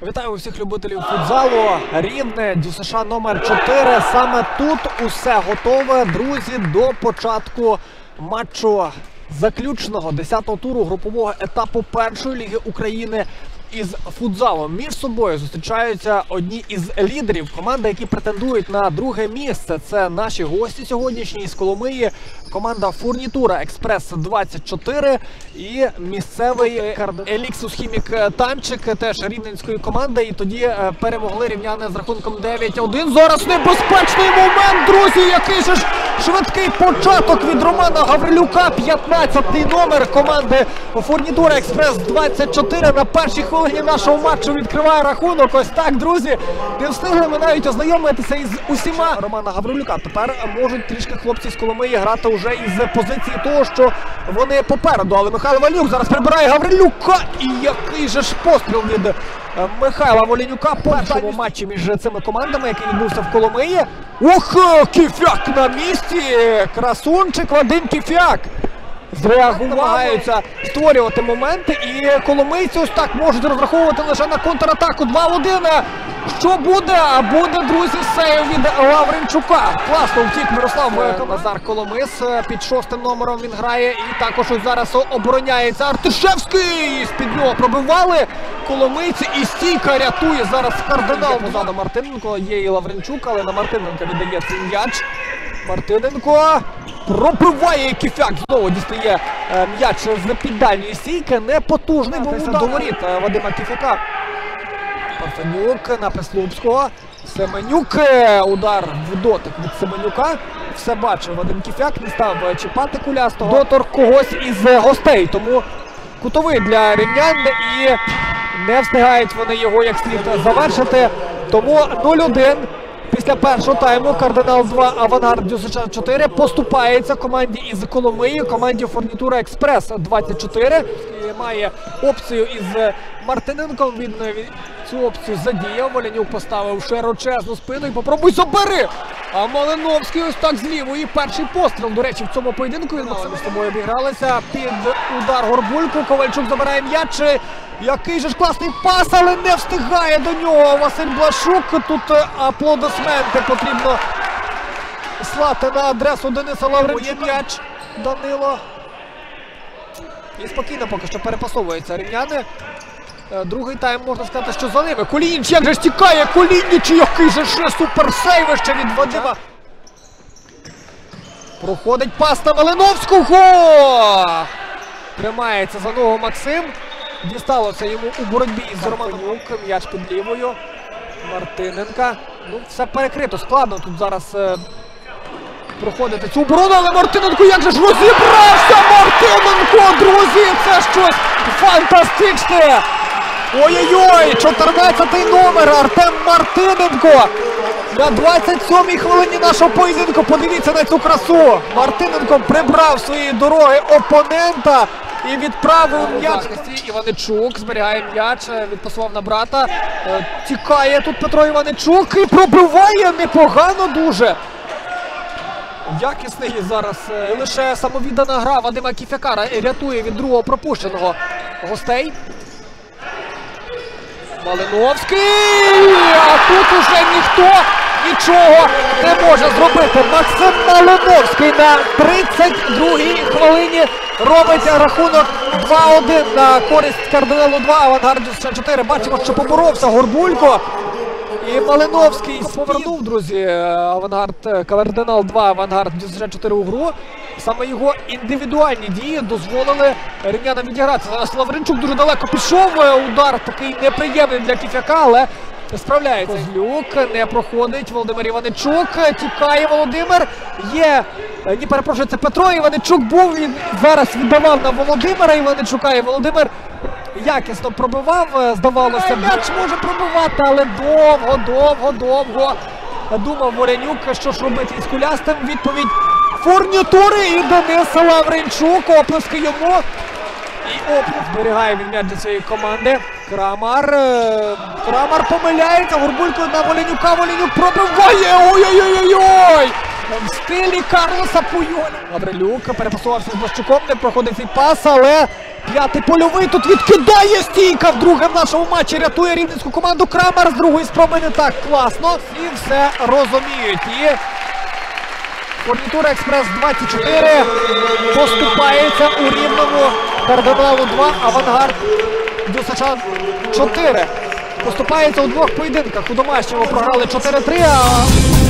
Вітаю всіх любителів футзалу. Рівне, ДЮСШ номер 4. Саме тут усе готове, друзі, до початку матчу заключного 10-го туру групового етапу першої ліги України із футзалу. Між собою зустрічаються одні із лідерів команди, які претендують на друге місце. Це наші гості сьогоднішні із Коломиї. Команда Фурнітура Експрес-24 і місцевий Еліксус Хімік Танчик, теж рівненської команди. І тоді перемогли рівняни з рахунком 9-1. Зараз небезпечний момент, друзі! Який же ж швидкий початок від Романа Гаврилюка. 15-й номер команди Фурнітура Експрес-24 на першій хвилині нашого матчу відкриває рахунок. Ось так, друзі. Не встигли ми навіть ознайомитися із усіма Романа Гаврилюка. Тепер можуть трішки хлопці з Коломиї грати вже із позиції того, що вони попереду. Але Михайло Воленюк зараз прибирає Гаврилюка. І який же ж постріл від Михайла Воленюка по першому матчі між цими командами, який відбувся в Коломиї. Ох, Кіфяк на місці! Красунчик Вадим Кіфяк! Намагаються створювати моменти, і коломийці ось так можуть розраховувати лише на контратаку. 2-1. Що буде? А буде, друзі, сейв від Лавренчука. Класно втік Мирослав Назар Коломис. Під 6-м номером він грає. І також ось зараз обороняється Артишевський. З-під нього пробивали коломийці. І стійка рятує зараз кардинал. Позаду Мартиненко. Є і Лавренчук, але на Мартиненка віддає цей м'яч. Мартиненко пробиває Кіфяк. Знову дістає м'яч з піддальної стійки. Непотужний був удар до воріт Вадима Кіфяка. Парфенюк на Прислупського. Семенюк. Удар в дотик від Семенюка. Все бачив Вадим Кіфяк. Не став чіпати кулястого. Доторк когось із гостей. Тому кутовий для рівнян. І не встигають вони його як слід завершити. Тому 0-1. Після першого тайму Кардинал 2, Авангард ДЮСШ 4 поступається команді із Коломиї, команді Фурнітура Експрес-24. Має опцію із Мартиненком, він цю опцію задіяв, Воленюк поставив широчезну спину і попробуй забери! А Малиновський ось так з лівої, перший постріл, до речі, в цьому поєдинку він між собою обігралися, під удар Горбульку, Ковальчук забирає м'яч. Який же ж класний пас, але не встигає до нього Василь Блашук. Тут аплодисменти потрібно слати на адресу Дениса Лавренчука. М'яч Данило. І спокійно поки що перепасовуються рівняни. Другий тайм, можна сказати, що за ними. Кулініч, як же ж тікає Кулініч, який же ж суперсейвище від Вадима. Проходить пас на Малиновського. Тримається за ногу Максим. Дісталося йому у боротьбі із Романом. М'яч під лівою. Мартиненка. Ну, все перекрито. Складно тут зараз проходити цю оборону, але Мартиненко як же ж розібрався! Мартиненко, друзі! Це щось фантастичне! Ой-ой-ой! 14-й номер Артем Мартиненко! На 27-й хвилині нашого поєдинку. Подивіться на цю красу! Мартиненко прибрав свої дороги опонента і відправив м'яч. Іваничук зберігає м'яч, відпасував на брата. Тікає тут Петро Іваничук і пробиває непогано дуже. Якісний зараз. І лише самовіддана гра Вадима Кіфяка рятує від другого пропущеного гостей. Малиновський! А тут уже ніхто нічого не може зробити. Максим Малиновський на 32-й хвилині робить рахунок 2-1 на користь Кардиналу 2, Авангард ДЮСШ 4. Бачимо, що поборовся Горбулько. І Малиновський повернув, друзі, Кардинал 2, Авангард ДЮСШ 4 у гру. Саме його індивідуальні дії дозволили рівнянам відігратися. Зараз Лавренчук дуже далеко пішов. Удар такий неприємний для Кіфяка, але справляється. Козлюк не проходить. Володимир Іваничук. Тікає Володимир. Є, не перепрошую, це Петро Іваничук був. Він зараз віддавав на Володимира Іваничука. І Володимир якісно пробивав. Здавалося, м'яч може пробивати, але довго думав Воленюк, що ж робити із кулястим. Відповідь Фурнітури і Денис Лавренчук. Оплески йому. І оплеск зберігає він м'яч для цієї команди. Крамар помиляється. Горбулько на Воленюка. Воленюк пробиває. Ой-ой-ой-ой! В стилі Карлоса Пуйоля. Гаврилюк перепасувався з Блащуком. Не проходить цей пас, але П'ятий польовий тут відкидає стійка. Вдруге в нашому матчі рятує рівненську команду Крамер. З другої спроби не так класно. І все розуміють. І Фурнітура Експрес-24 поступається у Рівному. Кардиналу 2, Авангард ДЮСШ 4. Поступається у двох поєдинках. У домашньому програли 4-3, а